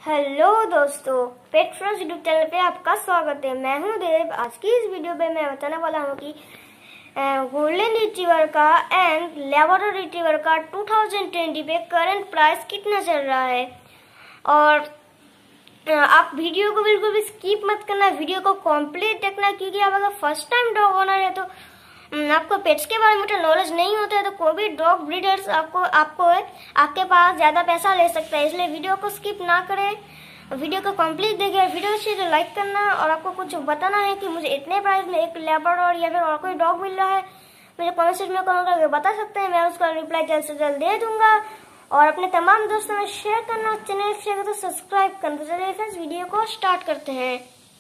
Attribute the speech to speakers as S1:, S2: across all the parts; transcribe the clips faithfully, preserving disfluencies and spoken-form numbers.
S1: Hello दोस्तों, पेट friends YouTube channel पे आपका स्वागत है। मैं हूं देव। आज की इस वीडियो पे मैं बताने वाला हूं कि गोल्डन रिट्रीवर का एंड लैब्राडोर रिट्रीवर का दो हज़ार बीस पे करंट प्राइस कितना चल रहा है। और आप वीडियो को बिल्कुल भी स्किप मत करना, वीडियो को कंप्लीट देखना, क्योंकि आप अगर फर्स्ट टाइम डॉग ओनर है तो आपको पेट्स के बारे में तो नॉलेज नहीं होता है, तो कोई भी डॉग ब्रीडर्स आपको आपको आपके पास ज्यादा पैसा ले सकता है। इसलिए वीडियो को स्किप ना करें, वीडियो को कंप्लीट देखिए। वीडियो अच्छी तो लाइक करना, और आपको कुछ बताना है कि मुझे इतने प्राइस में एक लैब्राडोर या फिर और कोई डॉग मिल रहा है, मुझे कमेंट सेक्शन में कमेंट करके बता सकते हैं। मैं उसका रिप्लाई जल्द से जल्द दे दूंगा। और अपने तमाम दोस्तों में शेयर करना, चैनल शेयर तो सब्सक्राइब करना। तो चलिए फ्रेंड्स, वीडियो को स्टार्ट करते हैं।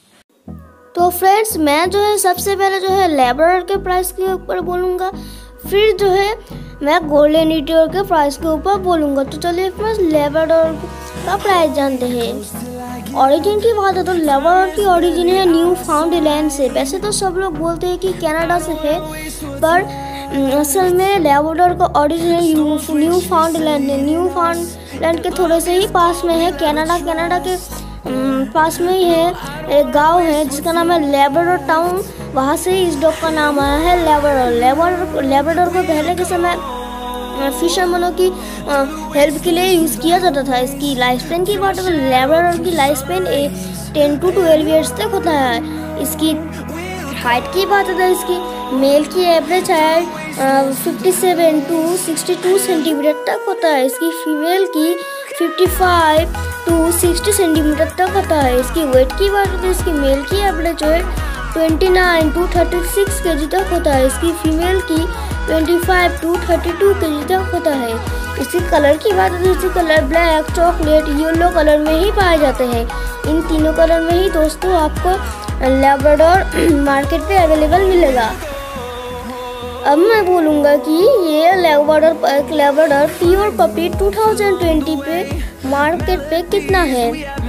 S1: तो फ्रेंड्स, मैं जो है सबसे पहले जो है लैब्राडोर के प्राइस के ऊपर बोलूँगा, फिर जो है मैं गोल्डन रिट्रीवर के प्राइस के ऊपर बोलूँगा। तो चलिए फ्रेंड्स, लैब्राडोर का प्राइस जानते हैं। ओरिजिन की बात है तो लैब्राडोर की ओरिजिन है न्यू फाउंडलैंड से। वैसे तो सब लोग बोलते हैं कि कनाडा से है, पर असल में लैब्राडोर का ओरिजिन न्यू फाउंडलैंड है। न्यू फाउंडलैंड के थोड़े से ही पास में है कनाडा। कनाडा के पास में ही है एक गांव है जिसका नाम है लैब्राडोर टाउन। वहाँ से ही इस डॉग का नाम आया है लैब्राडोर। लैब्राडोर लैब्राडोर को पहले के समय फिशरमैनों की हेल्प के लिए यूज़ किया जाता था। इसकी लाइफ स्पेन की बात है तो लैब्राडोर की life span ten to twelve years तक होता है। इसकी हाइट की बात है तो इसकी मेल की average height fifty seven to sixty two centimetre तक होता है। इसकी फीमेल की fifty five to sixty centimetre तक होता है। इसकी वेट की बात है तो इसकी मेल की एवरेज जो है twenty nine to thirty six KG तक होता है। इसकी फीमेल की twenty five to thirty two KG तक होता है। इसकी कलर की बात है तो इसकी colour black, chocolate, yellow colour में ही पाए जाते हैं। इन तीनों कलर में ही दोस्तों आपको लैब्राडोर मार्केट पे अवेलेबल मिलेगा। अब मैं बोलूँगा कि ये लैब्राडोर एक लैब्राडोर प्योर पपी दो हज़ार बीस पे मार्केट पे कितना है।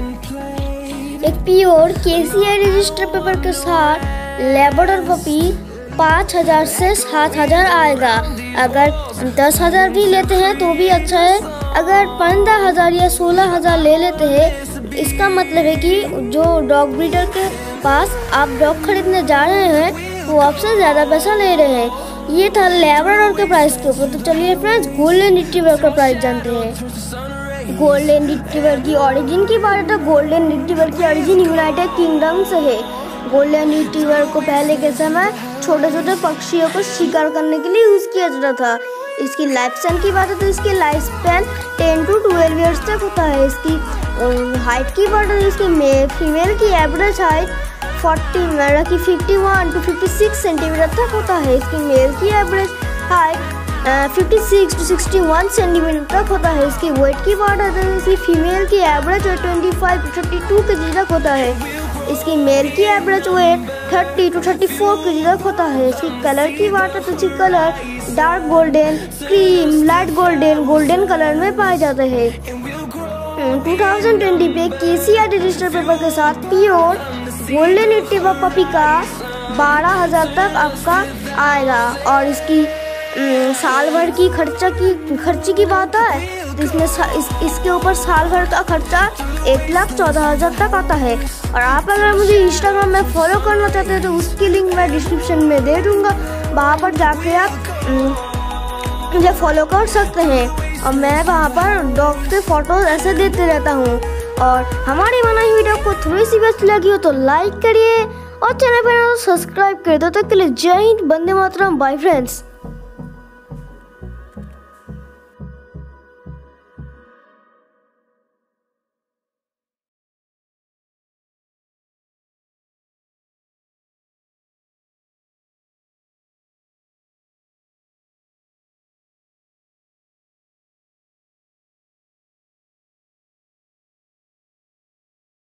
S1: एक प्योर केसीआई रजिस्टर पेपर के साथ लैब्राडोर पपी पाँच हजार से सात हजार आएगा। अगर दस हजार भी लेते हैं तो भी अच्छा है। अगर पंद्रह हजार या सोलह हजार ले लेते हैं, इसका मतलब है कि जो डॉग ब्रीडर के पास आप डॉग खरीदने जा रहे हैं वो आपसे ज़्यादा पैसा ले रहे हैं। ये था लैब्राडोर के प्राइस के ऊपर। तो चलिए फ्रेंड्स, गोल्डन रिट्रीवर का प्राइस जानते हैं। गोल्डन रिट्रीवर की ओरिजिन की बात है तो गोल्डन रिट्रीवर की ओरिजिन यूनाइटेड किंगडम से है। गोल्डन रिट्रीवर को पहले के समय छोटे छोटे पक्षियों को शिकार करने के लिए यूज़ किया जाता था। इसकी लाइफ स्पैन की बात है तो इसकी life span ten to twelve years तक होता है। इसकी हाइट की बात है तो इसकी मे फीमेल की एवरेज हाइट फोर्टी मतलब कि fifty one to fifty six centimetre तक होता है। इसकी मेल की average height fifty six to sixty one centimetre तक होता है। इसकी वेट की बात है तो इसकी फीमेल की average weight twenty five to thirty two KG तक होता है। इसकी मेल की average weight thirty two thirty four KG तक होता है। इसकी कलर की बात है तो इसकी colour dark golden, cream, light golden, golden colour में पाए जाते हैं। दो हज़ार बीस पे केसीआई रजिस्टर पेपर के साथ प्योर गोल्डन रिट्रीवर पपी का बारह हजार तक आपका आएगा। और इसकी साल भर की खर्चा की खर्चे की बात है तो इसमें इस, इसके ऊपर साल भर का खर्चा एक लाख चौदह हजार तक आता है। और आप अगर मुझे इंस्टाग्राम में फॉलो करना चाहते हैं तो उसकी लिंक मैं डिस्क्रिप्शन में दे दूंगा, वहाँ पर जाके आप मुझे फॉलो कर सकते हैं। और मैं वहाँ पर डॉग के फोटोज ऐसे देते रहता हूँ। और हमारी बनाई वीडियो को थोड़ी सी भी अच्छी लगी हो तो लाइक करिए और चैनल पर सब्सक्राइब कर दो। तब तक के लिए जय हिंद, वंदे मातरम, बाय फ्रेंड्स।